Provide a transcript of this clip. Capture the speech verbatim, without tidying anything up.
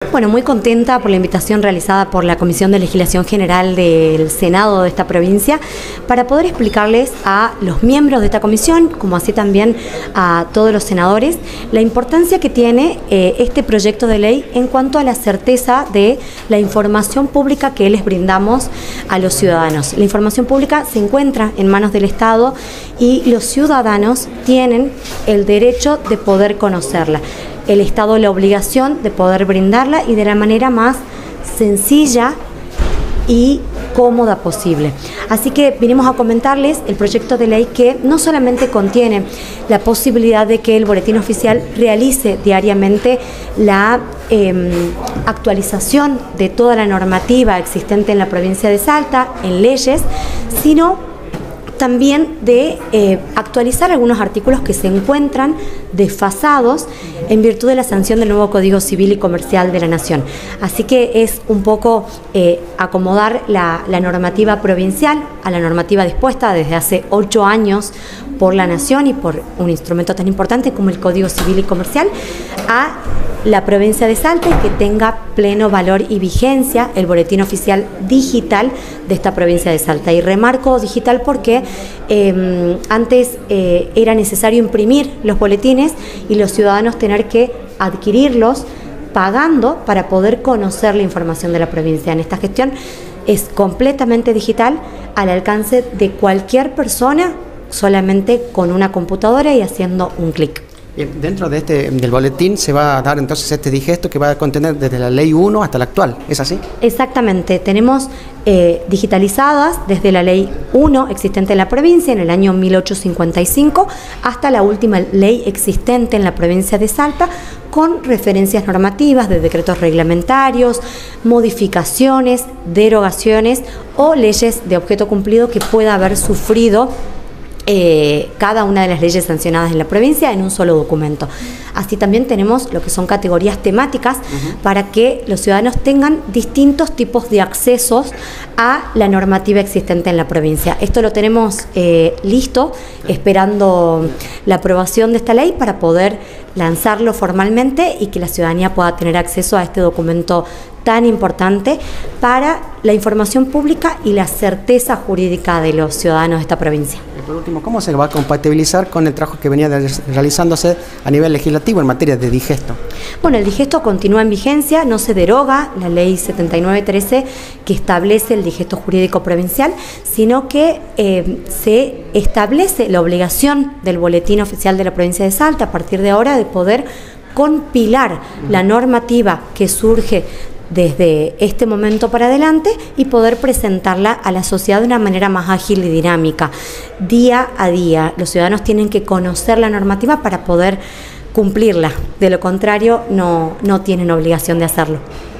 Bueno, muy contenta por la invitación realizada por la Comisión de Legislación General del Senado de esta provincia para poder explicarles a los miembros de esta comisión, como así también a todos los senadores, la importancia que tiene eh, este proyecto de ley en cuanto a la certeza de la información pública que les brindamos a los ciudadanos. La información pública se encuentra en manos del Estado y los ciudadanos tienen el derecho de poder conocerla. El Estado la obligación de poder brindarla y de la manera más sencilla y cómoda posible. Así que vinimos a comentarles el proyecto de ley que no solamente contiene la posibilidad de que el boletín oficial realice diariamente la eh, actualización de toda la normativa existente en la provincia de Salta, en leyes, sino también de eh, actualizar algunos artículos que se encuentran desfasados en virtud de la sanción del nuevo Código Civil y Comercial de la Nación. Así que es un poco eh, acomodar la, la normativa provincial a la normativa dispuesta desde hace ocho años por la Nación y por un instrumento tan importante como el Código Civil y Comercial a la provincia de Salta y que tenga pleno valor y vigencia el boletín oficial digital de esta provincia de Salta. Y remarco digital porque eh, antes eh, era necesario imprimir los boletines y los ciudadanos tener que adquirirlos pagando para poder conocer la información de la provincia. En esta gestión es completamente digital, al alcance de cualquier persona, solamente con una computadora y haciendo un clic. Bien, dentro de este, del boletín se va a dar entonces este digesto que va a contener desde la ley uno hasta la actual, ¿es así? Exactamente, tenemos eh, digitalizadas desde la ley uno existente en la provincia en el año mil ochocientos cincuenta y cinco hasta la última ley existente en la provincia de Salta, con referencias normativas de decretos reglamentarios, modificaciones, derogaciones o leyes de objeto cumplido que pueda haber sufrido Eh, cada una de las leyes sancionadas en la provincia en un solo documento. Así también tenemos lo que son categorías temáticas uh-huh. para que los ciudadanos tengan distintos tipos de accesos a la normativa existente en la provincia. Esto lo tenemos eh, listo, esperando la aprobación de esta ley para poder lanzarlo formalmente y que la ciudadanía pueda tener acceso a este documento tan importante para la información pública y la certeza jurídica de los ciudadanos de esta provincia. Y por último, ¿cómo se va a compatibilizar con el trabajo que venía realizándose a nivel legislativo en materia de digesto? Bueno, el digesto continúa en vigencia, no se deroga la ley setenta y nueve trece que establece el digesto jurídico provincial, sino que eh, se establece la obligación del boletín oficial de la provincia de Salta a partir de ahora de poder compilar la normativa que surge desde este momento para adelante y poder presentarla a la sociedad de una manera más ágil y dinámica. Día a día, los ciudadanos tienen que conocer la normativa para poder cumplirla, de lo contrario no, no tienen obligación de hacerlo.